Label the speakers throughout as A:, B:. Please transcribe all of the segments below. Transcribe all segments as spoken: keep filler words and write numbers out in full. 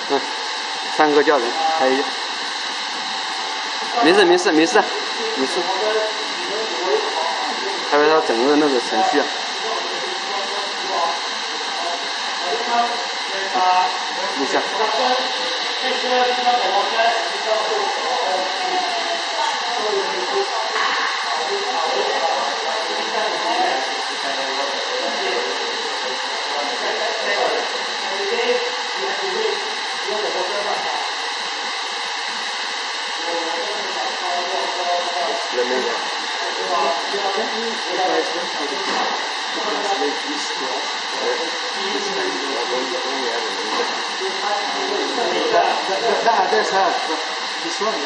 A: 嗯，三个叫人，还有，没事没事没事没事，还有它整个那个程序啊。录下。了没有？
B: That does help, but this one.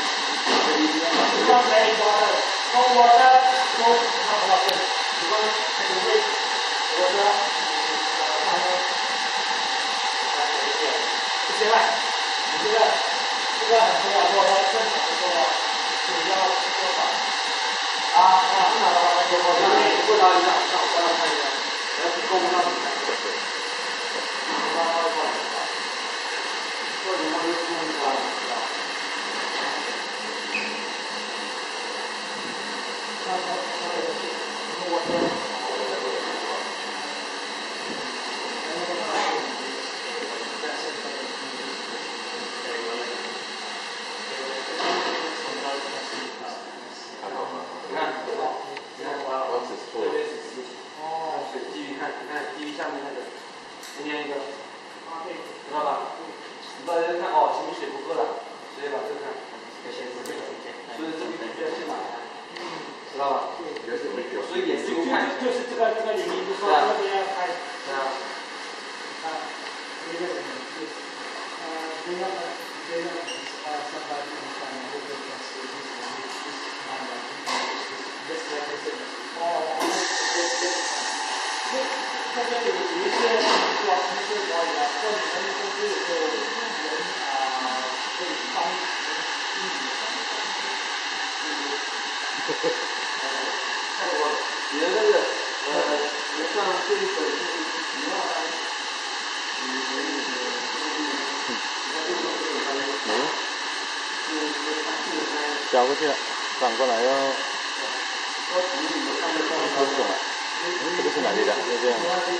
B: 调过去了，反过来要不懂了，这个是哪里的？就这样。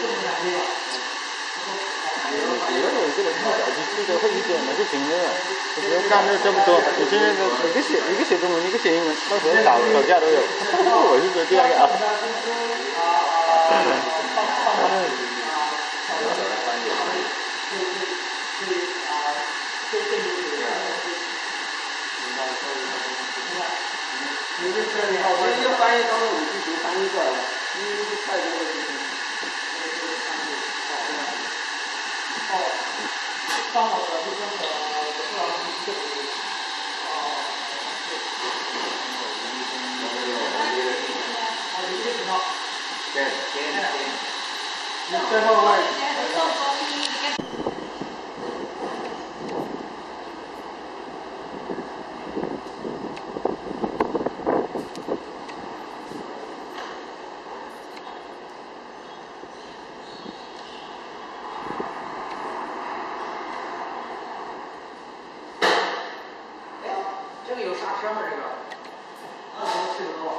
B: 有有这个太小，就这个会一点了就行了，我觉得干的这么多，有些人一个写一个写中文，一个写英文，到时候吵吵架都有。我是觉得这样的啊。其实就翻译当做五句读翻译过来了，因为是太多的事情。哦，刚好的就跟我这样一个啊，好，一个什么？对，对对。你最后问。这个有刹车吗？这个？啊，这个多。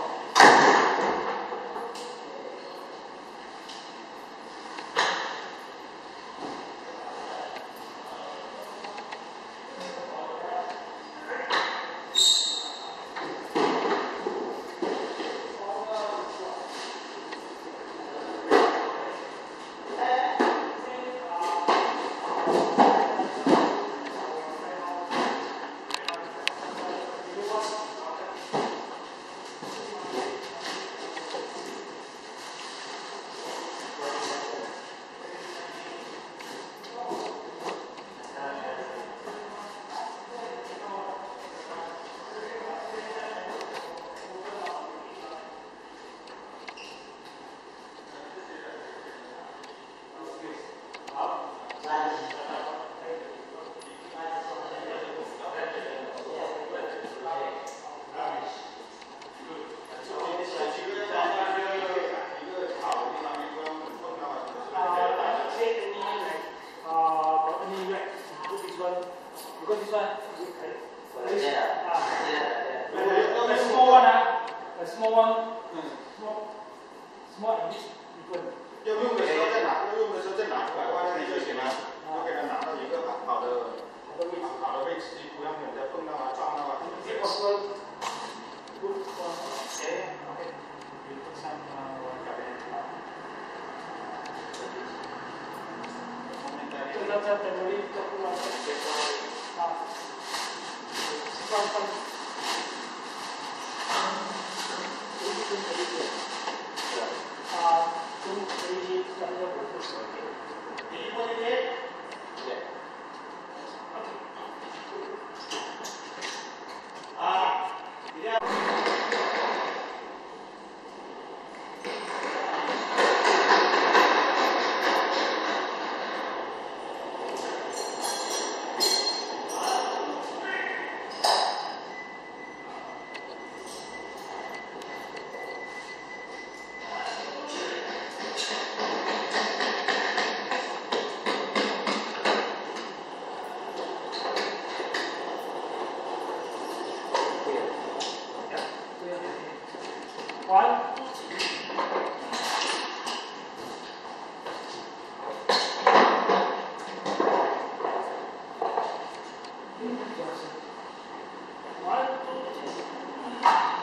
C: this one, because this one, this,
D: yeah.
C: ah,
D: Yeah.
C: a small one, ah, a small one, small, small and big different.
B: 要用的时候再拿，要用的时候再拿出来，外面就行了，就给它拿到一个好的好的位置，好的位置，不让人家碰到啊、撞到啊。
C: It was well good for okay, okay. You put some uh, water in. Itu saja temui itu keluar. Ah, simpan. Ini pun ini. Ah, ini sudah ada proses. Ini pun ini. Ya. Ah, dia. One. One, two,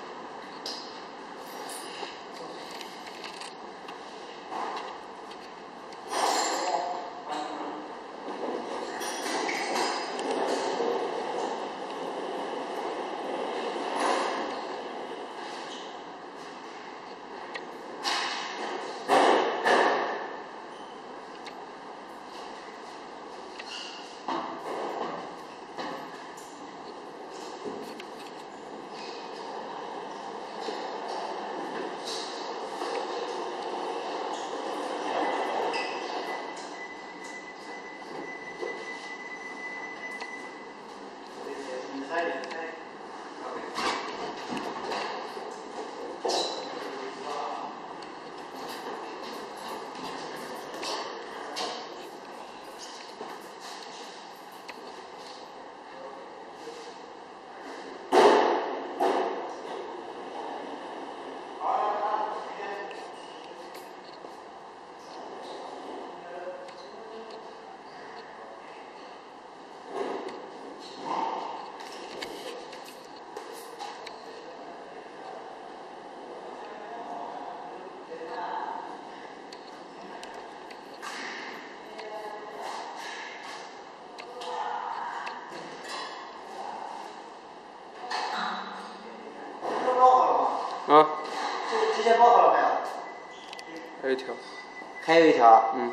A: 啊，
D: 这直接包好了没有？
A: 还有一条。
D: 还有一条。
A: 嗯。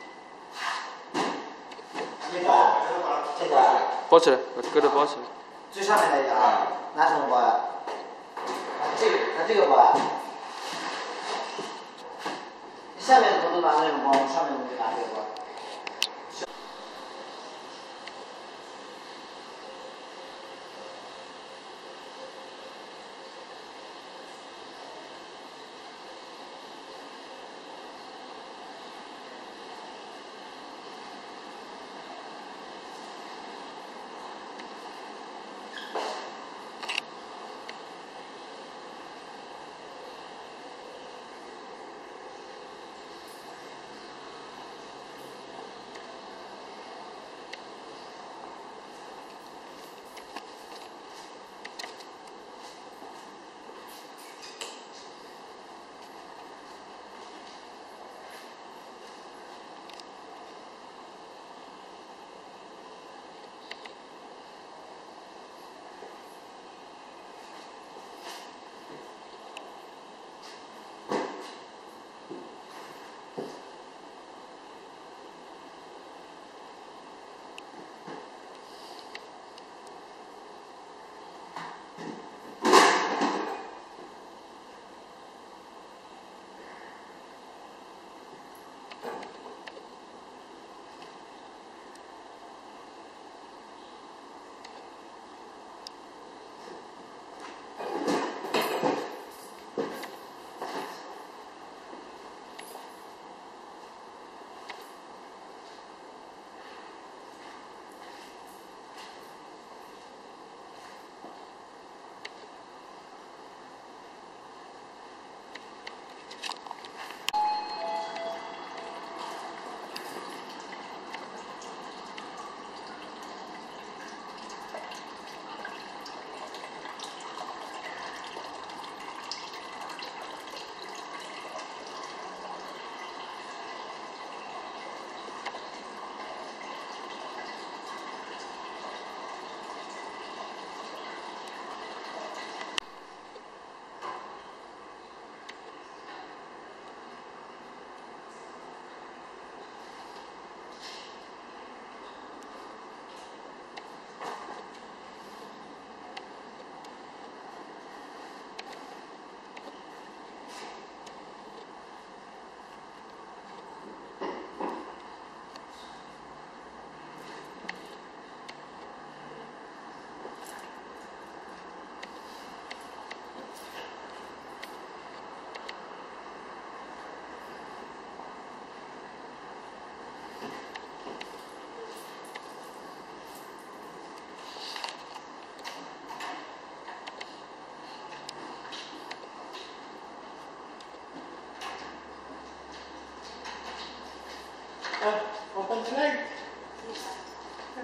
D: 这个，这个。
A: 包起来，把疙瘩包起来。
D: 最上面那个啊，拿什么包呀？拿这个，拿这个包呀。下面怎么都拿那种包，上面怎么就拿这个包？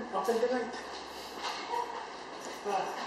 C: Open the light. Ah.